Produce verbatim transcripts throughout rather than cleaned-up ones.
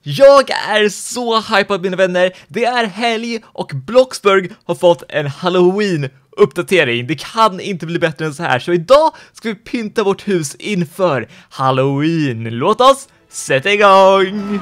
Jag är så hypad mina vänner, det är helg och Bloxburg har fått en Halloween-uppdatering. Det kan inte bli bättre än så här, så idag ska vi pynta vårt hus inför Halloween. Låt oss sätta igång!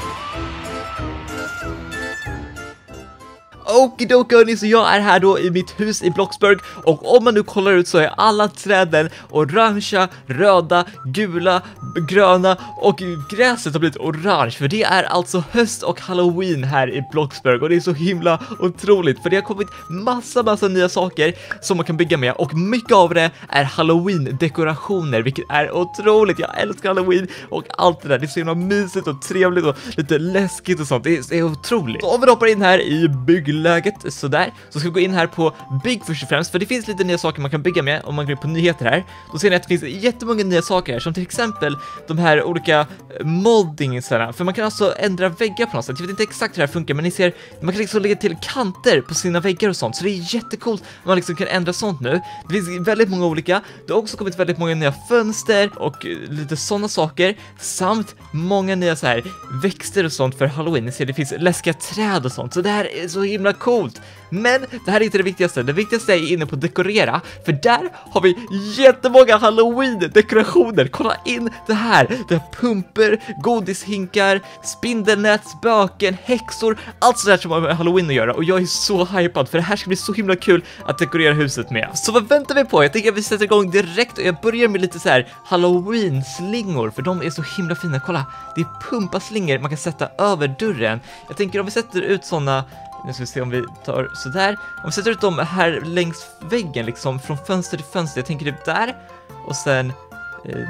Okidoki hörni, så jag är här då i mitt hus i Bloxburg och om man nu kollar ut så är alla träden orangea, röda, gula, gröna och gräset har blivit orange för det är alltså höst och Halloween här i Bloxburg och det är så himla otroligt för det har kommit massa massa nya saker som man kan bygga med och mycket av det är Halloween-dekorationer vilket är otroligt. Jag älskar Halloween och allt det där, det är så himla mysigt och trevligt och lite läskigt och sånt, det är, det är otroligt. Så om vi hoppar in här i bygg läget sådär, så ska vi gå in här på bygg först och främst, för det finns lite nya saker man kan bygga med om man går in på nyheter här. Då ser ni att det finns jättemånga nya saker här, som till exempel de här olika moddingarna, för man kan alltså ändra väggar på något sätt. Jag vet inte exakt hur det här funkar, men ni ser, man kan liksom lägga till kanter på sina väggar och sånt, så det är jättecoolt att man liksom kan ändra sånt nu. Det finns väldigt många olika, det har också kommit väldigt många nya fönster och lite sådana saker, samt många nya så här växter och sånt för Halloween. Ni ser, det finns läskiga träd och sånt, så det här är så himla coolt. Men det här är inte det viktigaste. Det viktigaste är inne på dekorera, för där har vi jättemånga Halloween-dekorationer. Kolla in det här. Det är pumper, godishinkar, spindelnät, spöken, häxor, allt sådär som har med Halloween att göra. Och jag är så hypad för det här ska bli så himla kul att dekorera huset med. Så vad väntar vi på? Jag tänker att vi sätter igång direkt och jag börjar med lite så här Halloween-slingor, för de är så himla fina. Kolla, det är pumpaslingor man kan sätta över dörren. Jag tänker om vi sätter ut sådana. Nu ska vi se om vi tar sådär. Om vi sätter ut dem här längs väggen liksom från fönster till fönster. Jag tänker typ där. Och sen eh,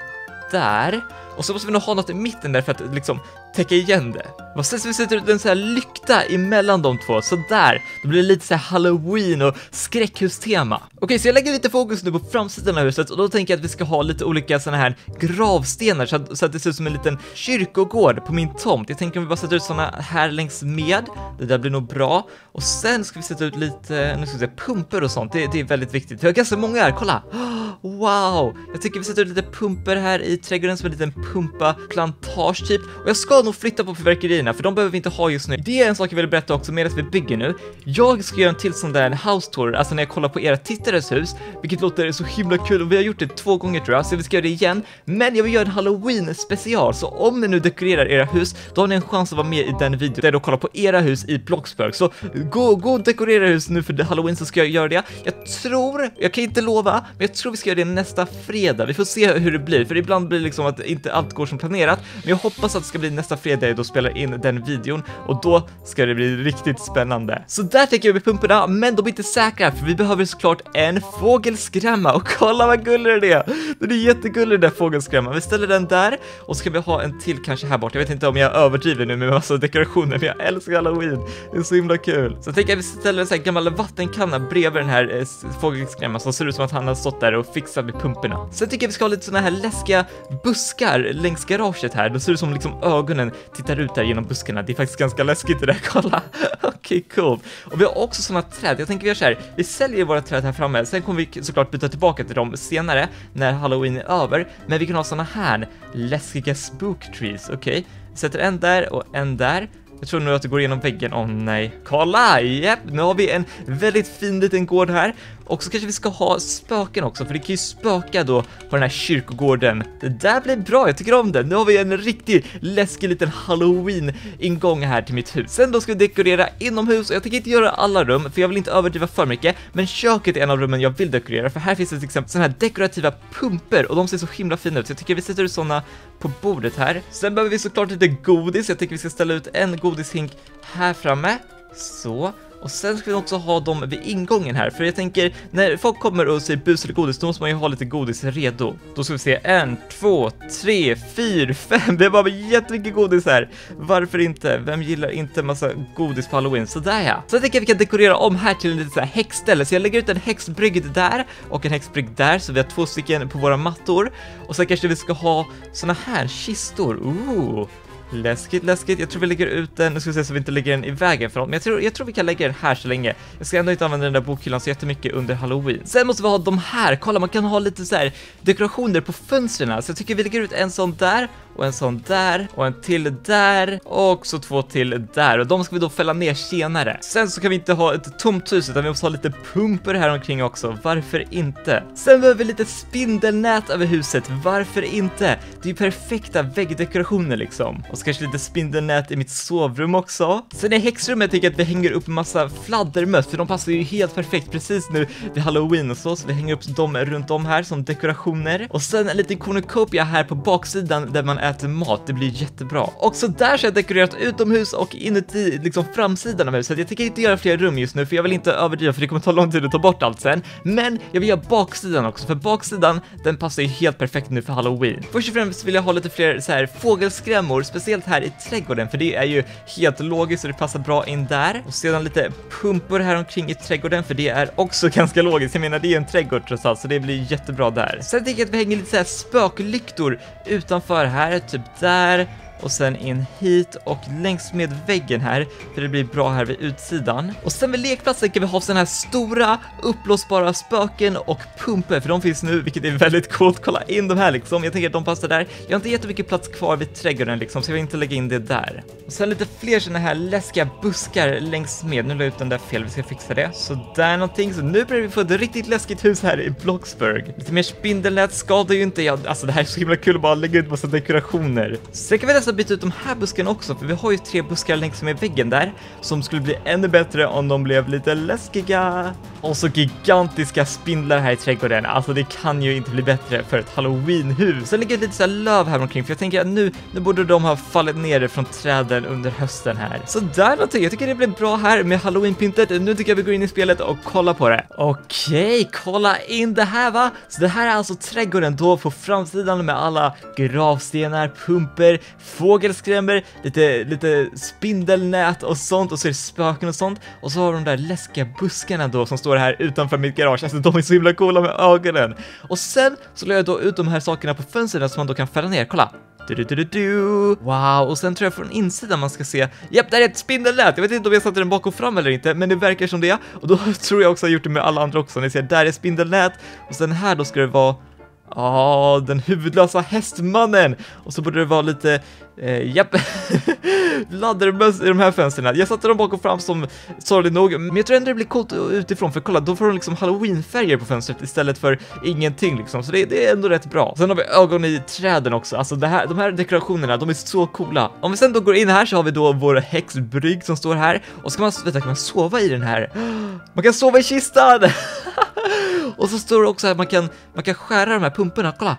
där. Och så måste vi nog ha något i mitten där för att liksom täcka igen det. Och sen så vi sätter ut en så här lykta emellan de två. Så där. Då blir det lite så här Halloween och skräckhustema. Okej, så jag lägger lite fokus nu på framsidan av huset. Och då tänker jag att vi ska ha lite olika såna här gravstenar. Så att, så att det ser ut som en liten kyrkogård på min tomt. Jag tänker om vi bara sätter ut såna här längs med. Det där blir nog bra. Och sen ska vi sätta ut lite, nu ska vi säga, pumper och sånt. Det, det är väldigt viktigt. Vi har ganska många här, kolla. Wow! Jag tycker vi sätter ut lite pumper här i trädgården som en liten pumpa plantage typ. Och jag ska nog flytta på fyrverkerierna för de behöver vi inte ha just nu. Det är en sak jag vill berätta också medan vi bygger nu. Jag ska göra en till sån där house tour, alltså när jag kollar på era tittares hus, vilket låter så himla kul och vi har gjort det två gånger tror jag, så vi ska göra det igen. Men jag vill göra en Halloween special, så om ni nu dekorerar era hus, då har ni en chans att vara med i den videon där jag kollar på era hus i Bloxburg. Så gå, gå och dekorera hus nu för Halloween, så ska jag göra det. Jag tror, jag kan inte lova, men jag tror vi ska göra det nästa fredag. Vi får se hur det blir, för ibland blir det liksom att inte allt går som planerat. Men jag hoppas att det ska bli nästa fredag då spelar in den videon och då ska det bli riktigt spännande. Så där tänker jag med pumporna, men de är inte säkra för vi behöver såklart en fågelskrämma och kolla vad gullig det är. Den är jättegullig den där fågelskrämman. Vi ställer den där och så ska vi ha en till kanske här bort. Jag vet inte om jag överdriver nu med massa dekorationer, men jag älskar Halloween. Det är så himla kul. Så jag tänker att vi ställer en sån här gammal vattenkanna bredvid den här eh, fågelskrämman som ser ut som att han har stått där och fixat med pumporna. Sen tycker jag vi ska ha lite såna här läskiga buskar längs garaget här. Då ser det som liksom ögonen tittar ut där genom buskarna. Det är faktiskt ganska läskigt det där, kolla. Okej, okay, cool. Och vi har också såna träd. Jag tänker vi gör så här. Vi säljer våra träd här framme. Sen kommer vi såklart byta tillbaka till dem senare när Halloween är över. Men vi kan ha såna här läskiga spook trees, okej. Okay. Sätter en där och en där. Jag tror nu att det går igenom väggen. Åh oh, nej. Kolla! Japp, nu har vi en väldigt fin liten gård här. Och så kanske vi ska ha spöken också, för det kan ju spöka då på den här kyrkogården. Det där blir bra, jag tycker om det. Nu har vi en riktigt läskig liten Halloween-ingång här till mitt hus. Sen då ska vi dekorera inomhus, och jag tänker inte göra alla rum, för jag vill inte överdriva för mycket. Men köket är en av rummen jag vill dekorera, för här finns det till exempel sådana här dekorativa pumper, och de ser så himla fina ut. Så jag tycker vi sätter ut sådana på bordet här. Sen behöver vi såklart lite godis. Jag tycker vi ska ställa ut en godishink här framme. Så. Och sen ska vi också ha dem vid ingången här. För jag tänker, när folk kommer och säger bus eller godis, då måste man ju ha lite godis redo. Då ska vi se, en, två, tre, fyra, fem. Det var jättemycket godis här. Varför inte? Vem gillar inte massa godis på Halloween? Så där ja. Så jag tänker att vi kan dekorera om här till en lite så här häxställe. Så jag lägger ut en häxbrygg där och en häxbrygg där. Så vi har två stycken på våra mattor. Och sen kanske vi ska ha såna här kistor. Ooh. Läskigt, läskigt. Jag tror vi lägger ut den, nu ska vi se så vi inte lägger den i vägen för något. Men jag tror, jag tror vi kan lägga den här så länge. Jag ska ändå inte använda den där bokhyllan så jättemycket under Halloween. Sen måste vi ha de här. Kolla, man kan ha lite så här dekorationer på fönstren. Så jag tycker vi lägger ut en sån där och en sån där och en till där och så två till där, och de ska vi då fälla ner senare. Sen så kan vi inte ha ett tomt hus utan vi måste ha lite pumper här omkring också. Varför inte? Sen behöver vi lite spindelnät över huset. Varför inte? Det är ju perfekta väggdekorationer liksom. Och så kanske lite spindelnät i mitt sovrum också. Sen i häxrummet tycker jag att vi hänger upp en massa fladdermöss, för de passar ju helt perfekt precis nu vid Halloween och så. Så vi hänger upp dem runt om här som dekorationer. Och sen en liten cornucopia här på baksidan där man äter mat. Det blir jättebra. Och så där så har jag dekorerat utomhus och inuti liksom framsidan av huset. Jag tänker inte göra fler rum just nu för jag vill inte överdriva, för det kommer ta lång tid att ta bort allt sen. Men jag vill göra baksidan också, för baksidan den passar ju helt perfekt nu för Halloween. Först och främst vill jag ha lite fler så här fågelskrämmor, speciellt här i trädgården, för det är ju helt logiskt och det passar bra in där. Och sedan lite pumpor här omkring i trädgården, för det är också ganska logiskt. Jag menar, det är en trädgård trots allt, så det blir jättebra där. Sen tänker jag att vi hänger lite så här spöklyktor utanför här, typ där. Och sen in hit och längs med väggen här, för det blir bra här vid utsidan. Och sen vid lekplatsen kan vi ha såna här stora uppblåsbara spöken och pumper, för de finns nu, vilket är väldigt coolt. Kolla in de här liksom, jag tänker att de passar där. Jag har inte jättemycket plats kvar vid trädgården liksom, så jag vill inte lägga in det där. Och sen lite fler såna här läskiga buskar längs med. Nu la jag ut den där fel, vi ska fixa det. Så där någonting, så nu börjar vi få ett riktigt läskigt hus här i Bloxburg. Lite mer spindelnät skadar ju inte jag. Alltså det här är så himla kul att bara lägga ut massa dekorationer. Sen kan vi nästan byta ut de här buskarna också, för vi har ju tre buskar längs med väggen där som skulle bli ännu bättre om de blev lite läskiga. Och så gigantiska spindlar här i trädgården. Alltså det kan ju inte bli bättre för ett Halloween-hus. Sen ligger det lite så här löv här omkring, för jag tänker att nu, nu borde de ha fallit ner från träden under hösten här. Så där någonting. Jag tycker det blir bra här med Halloween-pyntet. Nu tycker jag vi går in i spelet och kollar på det. Okej, kolla in det här va? Så det här är alltså trädgården då på framsidan med alla gravstenar, pumper, fågelskrämmer, lite, lite spindelnät och sånt, och så är det spöken och sånt. Och så har de där läskiga buskarna då som står här utanför mitt garage. Alltså de är så himla coola med ögonen. Och sen så lägger jag då ut de här sakerna på fönstren som man då kan fälla ner. Kolla! Du, du, du, du, du. Wow, och sen tror jag från insidan man ska se, japp, där är ett spindelnät. Jag vet inte om jag satte den bak och fram eller inte, men det verkar som det. Och då tror jag också jag har gjort det med alla andra också. Ni ser, där är spindelnät. Och sen här då ska det vara, ja, den huvudlösa hästmannen. Och så borde det vara lite eh, japp laddermöss i de här fönstren. Jag satte dem bak och fram som sorgligt nog, men jag tror ändå det blir coolt utifrån, för kolla, då får de liksom Halloween-färger på fönstret istället för ingenting liksom, så det, det är ändå rätt bra. Sen har vi ögon i träden också. Alltså det här, de här dekorationerna, de är så coola. Om vi sen då går in här så har vi då vår häxbrygg som står här, och ska man, vänta, kan man sova i den här? Man kan sova i kistan! Och så står det också att man kan, man kan skära de här pumporna, kolla.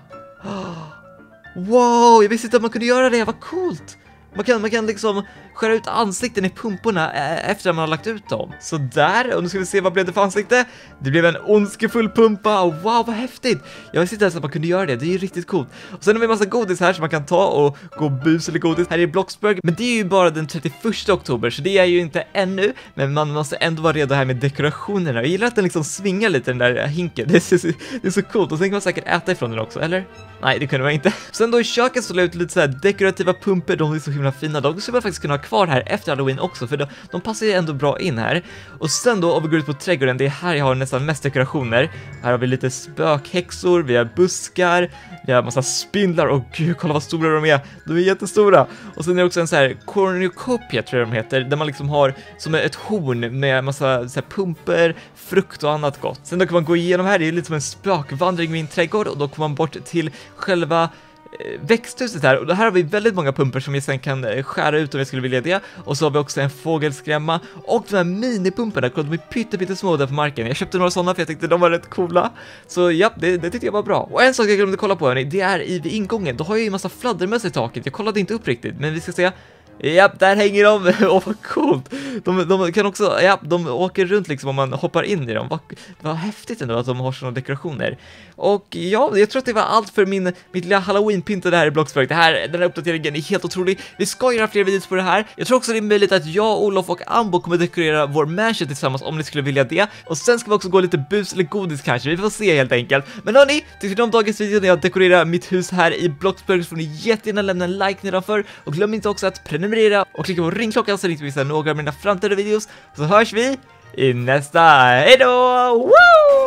Wow, jag visste inte att man kunde göra det, vad coolt. Man kan, man kan liksom skära ut ansikten i pumporna äh, efter att man har lagt ut dem. Så där, och nu ska vi se vad blev det för ansikte. Det blev en ondskefull pumpa, och wow, vad häftigt. Jag visste inte ens att man kunde göra det, det är ju riktigt coolt. Och sen har vi en massa godis här som man kan ta och gå bus eller godis här i Bloxburg. Men det är ju bara den trettioförsta oktober, så det är ju inte ännu. Men man måste ändå vara redo här med dekorationerna. Jag gillar att den liksom svingar lite, den där hinken. Det är så, det är så coolt, och sen kan man säkert äta ifrån den också, eller? Nej, det kunde man inte. Sen då i köket så la jag ut lite så här dekorativa pumper, de är så himla fina. De skulle man faktiskt kunna ha kvar här efter Halloween också, för de, de passar ju ändå bra in här. Och sen då, om vi går ut på trädgården, det är här jag har nästan mest dekorationer. Här har vi lite spökhäxor, vi har buskar, vi har massa spindlar, och gud, kolla vad stora de är. De är jättestora. Och sen är det också en så här cornucopia, tror jag de heter, där man liksom har som ett horn med massa så här pumper, frukt och annat gott. Sen då kan man gå igenom här, det är lite som en spökvandring i min trädgård, och då kommer man bort till själva växthuset här, och det här har vi väldigt många pumper som vi sen kan skära ut om vi skulle vilja det. Och så har vi också en fågelskrämma och de här minipumperna, kolla, de är pytte, pytte små där på marken. Jag köpte några sådana för jag tyckte de var rätt coola. Så ja, det, det tyckte jag var bra. Och en sak jag glömde kolla på, hörni, det är i vid ingången. Då har jag ju en massa fladdermöss i taket. Jag kollade inte upp riktigt, men vi ska se. Japp, där hänger de. Åh, vad coolt. De, de kan också, ja, de åker runt liksom om man hoppar in i dem. Vad, vad häftigt ändå att de har såna dekorationer. Och ja, jag tror att det var allt för min, mitt lilla Halloween-pynta där i Bloxburg. Det här, den här uppdateringen är helt otrolig. Vi ska göra fler videos på det här. Jag tror också det är möjligt att jag, Olof och Ambo kommer dekorera vår mansion tillsammans om ni skulle vilja det. Och sen ska vi också gå lite bus eller godis kanske. Vi får se helt enkelt. Men hörni, tyckte ni om dagens video när jag dekorerar mitt hus här i Bloxburg, så får ni jättegärna lämna en like nedanför. Och glöm inte också att prenumerera och klicka på ringklockan så ni inte missar några av mina framtida videos. Så hörs vi i nästa. Hejdå! Woo!